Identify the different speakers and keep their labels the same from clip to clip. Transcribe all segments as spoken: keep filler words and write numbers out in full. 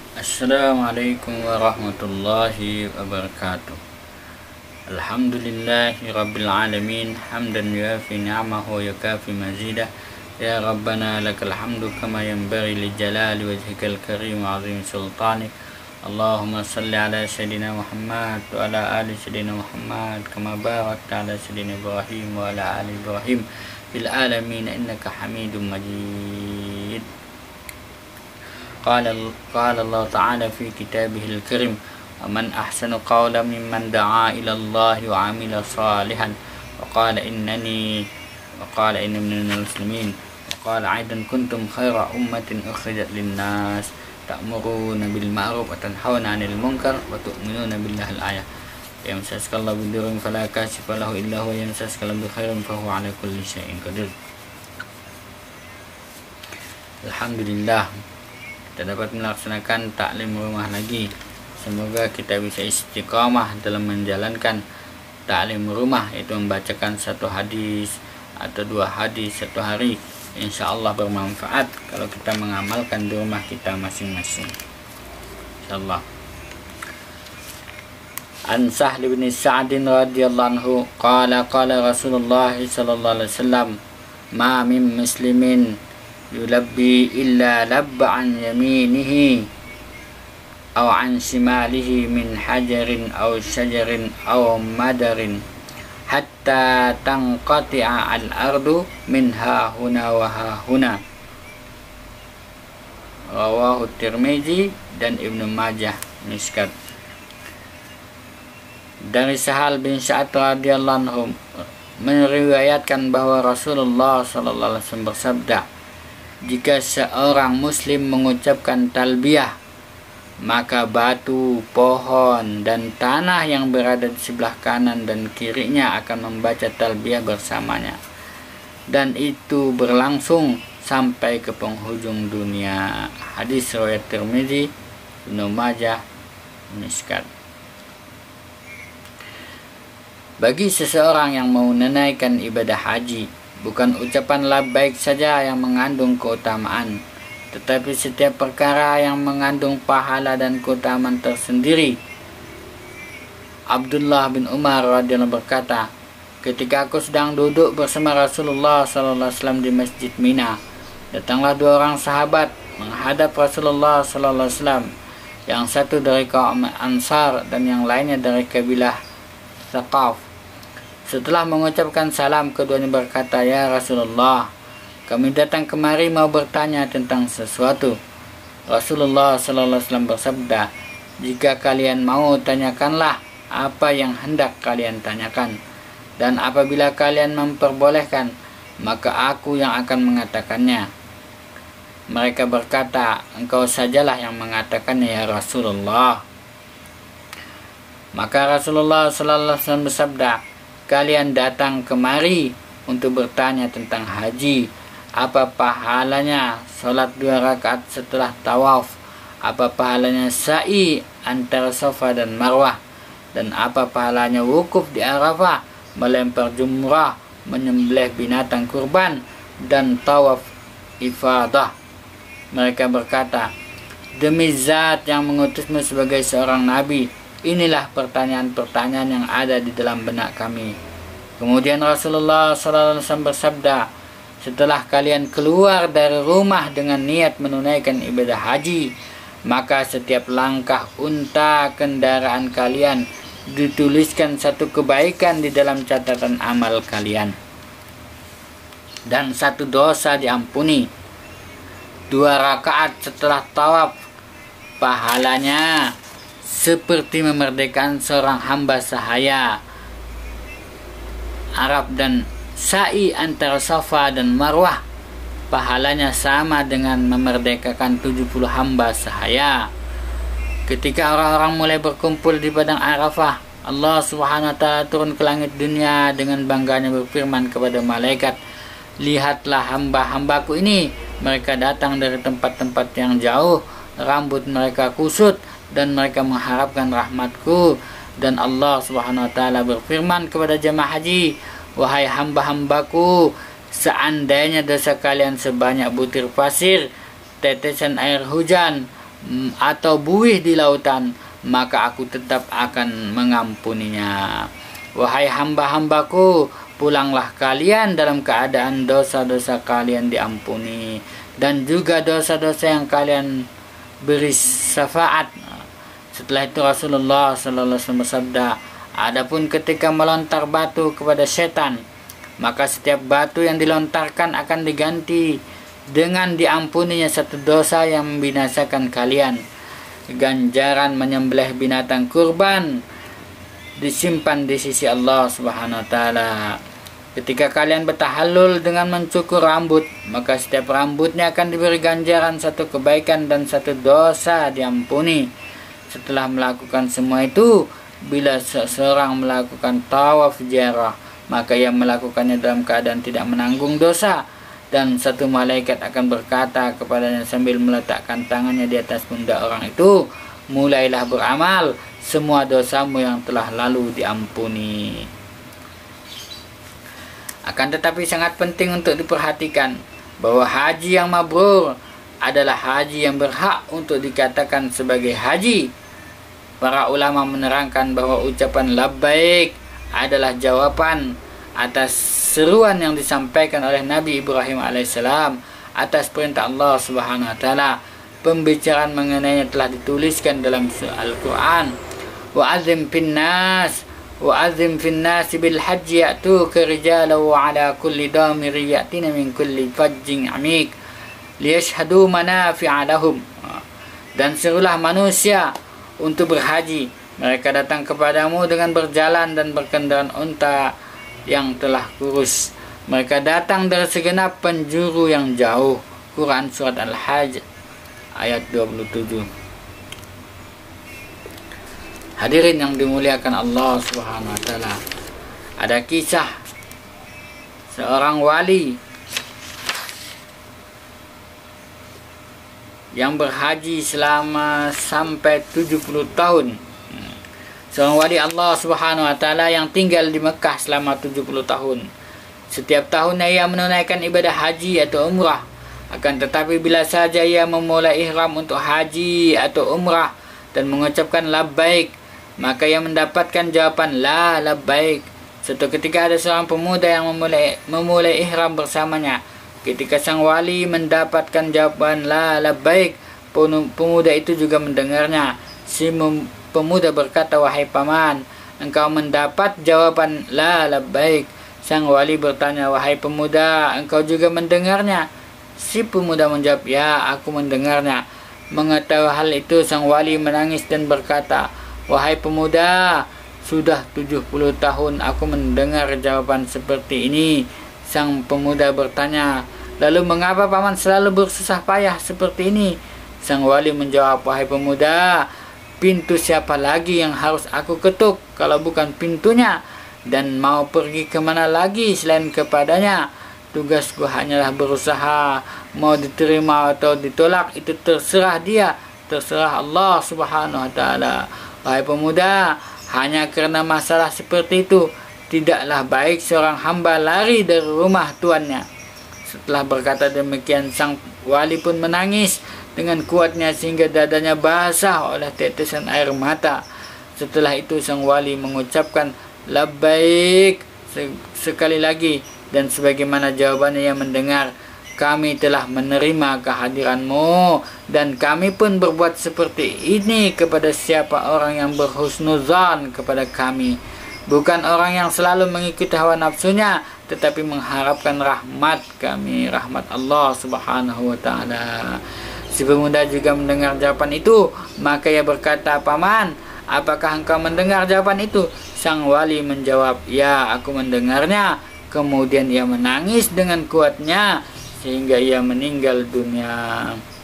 Speaker 1: Assalamualaikum warahmatullahi wabarakatuh. Alhamdulillahi rabbil alamin, hamdan yuafi ni'amahu wa yukafi mazidah. Ya Rabbana lakal hamdu kama yanbaghi li jalali wajhikal karim wa azim sultanik. Allahumma salli ala sayyidina Muhammad wa ala ali sayyidina Muhammad kama barakta ala sayyidina Ibrahim wa ala ali Ibrahim fil alamin innaka Hamidum Majid. Qala qala Allah Ta'ala fi kitabihil karim, "Man ahsanu qawlan mimman da'a ila Allah wa 'amila salihan wa qala innani wa qala inni minal muslimin wa qala aidan kuntum khaira ummatin ukhrijat lin-nas ta'muruna bil ma'ruf wa tanhauna 'anil munkar wa tu'minuna billahi." Al-ayah. Yamsaskallahu bidurrin fala kashifa lahu illa huwa, yamsaskallahu bi khairin fa huwa 'ala kulli syai'in qadir. Alhamdulillah, kita dapat melaksanakan taklim rumah lagi. Semoga kita bisa istiqamah dalam menjalankan taklim rumah, yaitu membacakan satu hadis atau dua hadis satu hari. Insya Allah bermanfaat kalau kita mengamalkan di rumah kita masing-masing. Insya Allah. An Sahl bin Sa'din radhiyallahu anhu qala qala Rasulullah sallallahu alaihi wasallam, ma min muslimin yulabbi illa labba an yaminihi aw an shimalihi min hajarin aw syajarin aw madarin hatta tanqati'a al-ardu min ha huna wa ha huna. Rawahu Tirmizi dan Ibnu Majah Miskat. Dari Sahal bin Sa'ad radhiyallahu anhu meriwayatkan bahwa Rasulullah sallallahu alaihi wasallam bersabda, jika seorang muslim mengucapkan talbiyah, maka batu, pohon, dan tanah yang berada di sebelah kanan dan kirinya akan membaca talbiyah bersamanya, dan itu berlangsung sampai ke penghujung dunia. Hadis riwayat Tirmizi, Ibnu Majah, Miskat. Bagi seseorang yang mau menunaikan ibadah haji, bukan ucapan labbaik saja yang mengandung keutamaan, tetapi setiap perkara yang mengandung pahala dan keutamaan tersendiri. Abdullah bin Umar radhiyallahu berkata, ketika aku sedang duduk bersama Rasulullah sallallahu alaihi wasallam di Masjid Mina, datanglah dua orang sahabat menghadap Rasulullah sallallahu alaihi wasallam, yang satu dari kaum Ansar dan yang lainnya dari kabilah Thaqaf. Setelah mengucapkan salam, keduanya berkata, "Ya Rasulullah, kami datang kemari mau bertanya tentang sesuatu." Rasulullah sallallahu alaihi wasallam bersabda, "Jika kalian mau, tanyakanlah apa yang hendak kalian tanyakan, dan apabila kalian memperbolehkan, maka aku yang akan mengatakannya." Mereka berkata, "Engkau sajalah yang mengatakannya, ya Rasulullah." Maka Rasulullah sallallahu alaihi wasallam bersabda, "Kalian datang kemari untuk bertanya tentang haji. Apa pahalanya sholat dua rakaat setelah tawaf? Apa pahalanya sa'i antara Safa dan Marwah? Dan apa pahalanya wukuf di Arafah, melempar jumrah, menyembelih binatang kurban, dan tawaf ifadah?" Mereka berkata, "Demi zat yang mengutusmu sebagai seorang nabi, inilah pertanyaan-pertanyaan yang ada di dalam benak kami." Kemudian Rasulullah sallallahu alaihi wasallam bersabda, "Setelah kalian keluar dari rumah dengan niat menunaikan ibadah haji, maka setiap langkah unta kendaraan kalian dituliskan satu kebaikan di dalam catatan amal kalian, dan satu dosa diampuni. Dua rakaat setelah tawaf, pahalanya seperti memerdekakan seorang hamba sahaya Arab, dan sa'i antara Safa dan Marwah, pahalanya sama dengan memerdekakan tujuh puluh hamba sahaya." Ketika orang-orang mulai berkumpul di padang Arafah, Allah Subhanahu wa taala turun ke langit dunia dengan bangganya berfirman kepada malaikat, "Lihatlah hamba-hambaku ini, mereka datang dari tempat-tempat yang jauh, rambut mereka kusut, dan mereka mengharapkan rahmatku." Dan Allah Subhanahu wa taala berfirman kepada jemaah haji, "Wahai hamba-hambaku, seandainya dosa kalian sebanyak butir pasir, tetesan air hujan, atau buih di lautan, maka aku tetap akan mengampuninya. Wahai hamba-hambaku, pulanglah kalian dalam keadaan dosa-dosa kalian diampuni, dan juga dosa-dosa yang kalian beri syafaat. Setelah itu Rasulullah sallallahu alaihi wasallam bersabda, adapun ketika melontar batu kepada setan, maka setiap batu yang dilontarkan akan diganti dengan diampuninya satu dosa yang membinasakan kalian. Ganjaran menyembelih binatang kurban disimpan di sisi Allah Subhanahu wa taala. Ketika kalian bertahallul dengan mencukur rambut, maka setiap rambutnya akan diberi ganjaran satu kebaikan dan satu dosa diampuni. Setelah melakukan semua itu, bila seseorang melakukan tawaf ziarah, maka ia melakukannya dalam keadaan tidak menanggung dosa, dan satu malaikat akan berkata kepadanya sambil meletakkan tangannya di atas pundak orang itu, mulailah beramal, semua dosamu yang telah lalu diampuni. Akan tetapi sangat penting untuk diperhatikan bahwa haji yang mabrur adalah haji yang berhak untuk dikatakan sebagai haji. Para ulama menerangkan bahwa ucapan labbaik adalah jawaban atas seruan yang disampaikan oleh Nabi Ibrahim alaihissalam atas perintah Allah Subhanahu wa taala. Pembicaraan mengenainya telah dituliskan dalam Al-Qur'an. Wa azim fin nas wa azim fin nas bil hajji ya'tuka rijalan wa ala kulli damir ya'tina min kulli fajjin 'amik liyashhadu manafi'a lahum. Dan serulah manusia untuk berhaji, mereka datang kepadamu dengan berjalan dan berkendaraan unta yang telah kurus. Mereka datang dari segenap penjuru yang jauh. Quran surat Al-Hajj ayat dua puluh tujuh. Hadirin yang dimuliakan Allah Subhanahu wa taala, ada kisah seorang wali yang berhaji selama sampai tujuh puluh tahun. Seorang wali Allah Subhanahu wa taala yang tinggal di Mekah selama tujuh puluh tahun. Setiap tahunnya ia menunaikan ibadah haji atau umrah. Akan tetapi bila saja ia memulai ihram untuk haji atau umrah dan mengucapkan labbaik, maka ia mendapatkan jawaban la labbaik. Suatu ketika ada seorang pemuda yang memulai memulai ihram bersamanya. Ketika sang wali mendapatkan jawaban la labbaik, pemuda itu juga mendengarnya. Si pemuda berkata, wahai paman, engkau mendapat jawaban la labbaik. Sang wali bertanya, wahai pemuda, engkau juga mendengarnya? Si pemuda menjawab, ya, aku mendengarnya. Mengetahui hal itu, sang wali menangis dan berkata, wahai pemuda, sudah tujuh puluh tahun aku mendengar jawaban seperti ini. Sang pemuda bertanya, lalu mengapa paman selalu bersusah payah seperti ini? Sang wali menjawab, wahai pemuda, pintu siapa lagi yang harus aku ketuk kalau bukan pintunya? Dan mau pergi kemana lagi selain kepadanya? Tugasku hanyalah berusaha, mau diterima atau ditolak itu terserah dia, terserah Allah Subhanahu wa taala. Wahai pemuda, hanya karena masalah seperti itu, tidaklah baik seorang hamba lari dari rumah tuannya. Setelah berkata demikian, sang wali pun menangis dengan kuatnya sehingga dadanya basah oleh tetesan air mata. Setelah itu sang wali mengucapkan labbaik sekali lagi, dan sebagaimana jawabannya yang mendengar, kami telah menerima kehadiranmu dan kami pun berbuat seperti ini kepada siapa orang yang berhusnuzan kepada kami, bukan orang yang selalu mengikuti hawa nafsunya, tetapi mengharapkan rahmat kami, rahmat Allah Subhanahu wa taala. Si pemuda juga mendengar jawaban itu, maka ia berkata, paman, apakah engkau mendengar jawaban itu? Sang wali menjawab, ya, aku mendengarnya. Kemudian ia menangis dengan kuatnya sehingga ia meninggal dunia.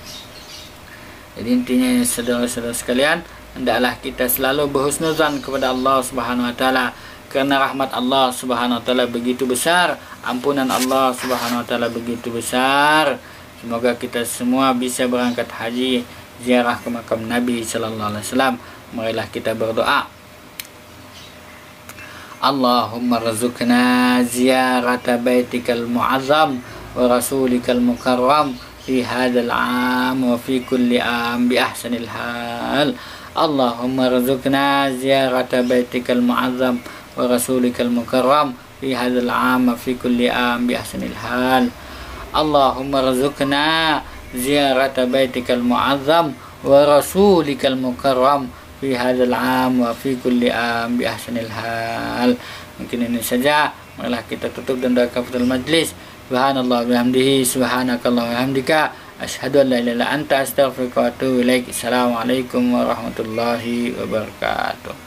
Speaker 1: Jadi intinya, saudara-saudara sekalian, hendaklah kita selalu berhusnuzan kepada Allah Subhanahu wa taala, karena rahmat Allah Subhanahu wa taala begitu besar, ampunan Allah Subhanahu wa taala begitu besar. Semoga kita semua bisa berangkat haji ziarah ke makam Nabi sallallahu alaihi wasallam. Marilah kita berdoa. Allahumma rzuqna ziyarata baitikal mu'azzam wa rasulikal mukarram في هذا العام وفي كل عام بأحسن الحال. اللهم ارزقنا زيارة بيتك المعظم ورسولك المكرم في هذا العام وفي كل عام بأحسن الحال. اللهم ارزقنا زيارة بيتك المعظم ورسولك المكرم في هذا العام وفي كل عام بأحسن الحال. Mungkin ini saja. Marilah kita tutup dan doa kafatul majlis. Subhanallah bihamdihi, subhanakallah bihamdika, asyhadu an la ilaha illa anta, astaghfiruka wa atubu ilaik. Assalamualaikum warahmatullahi wabarakatuh.